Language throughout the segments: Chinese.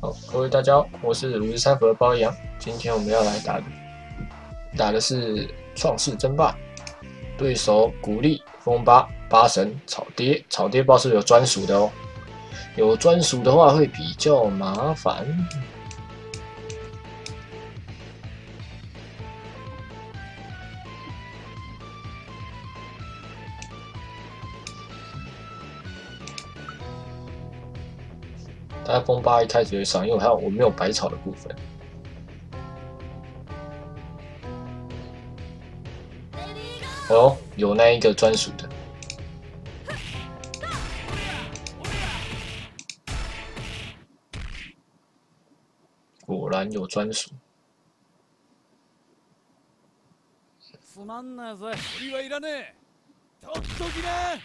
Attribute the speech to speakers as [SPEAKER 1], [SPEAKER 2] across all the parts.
[SPEAKER 1] 好，各位大家好，我是53伏的包一阳。今天我们要来打的是创世争霸，对手古力、风八、八神、草爹。草爹不知道是不是有专属的哦，有专属的话会比较麻烦。但风八一开始会上，因为我没有百草的部分。哦，有那一个专属的。果然有专属。
[SPEAKER 2] つまんないぜ。振りはいらねえ。とっときな。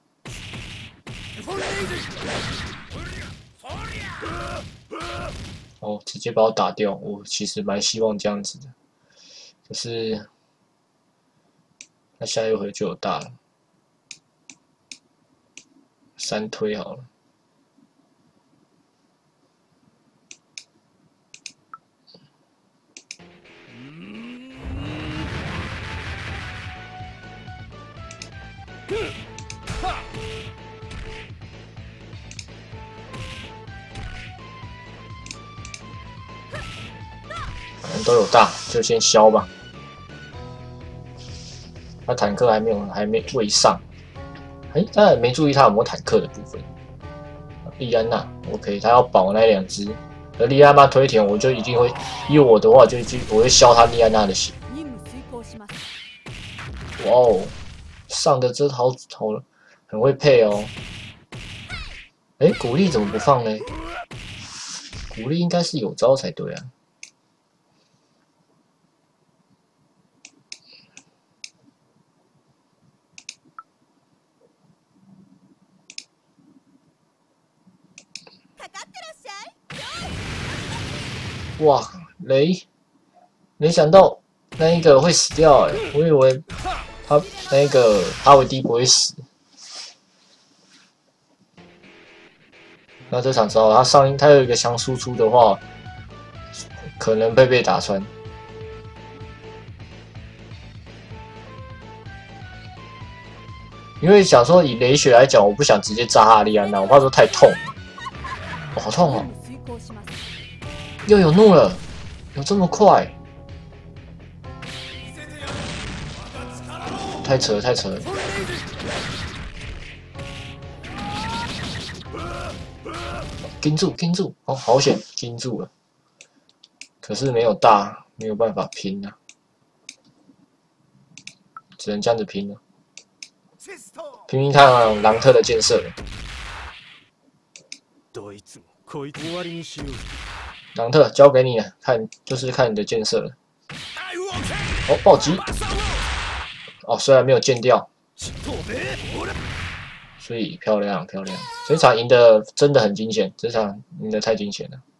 [SPEAKER 1] 哦，直接把我打掉，我其实蛮希望这样子的，可是那下一回就有大了，3推好了。反正都有大，就先消吧。他坦克还没未上，当然没注意他有没有坦克的部分。莉安娜 ，OK， 他要保那2只，而莉安娜推田，我就一定会，以我的话我会消他莉安娜的血。哇哦，上的真好了，很会配哦。古力怎么不放呢？古力应该是有招才对啊。哇，雷！没想到那一个会死掉我以为他那个哈维迪不会死。那这场之后，他有一个强输出的话，可能会被打穿。因为想说以雷血来讲，我不想直接炸哈利安娜，我怕说太痛了。好痛哦！又有怒了，有这么快？太扯了，太扯了！盯住！哦，好险，盯住了。可是没有大，没有办法拼啊，只能这样子拼了。拼拼看朗特的建设了。朗特交给你了，就是看你的建设了。哦，暴击！哦，虽然没有剑掉，所以漂亮。这场赢的真的很惊险，这场赢的太惊险了。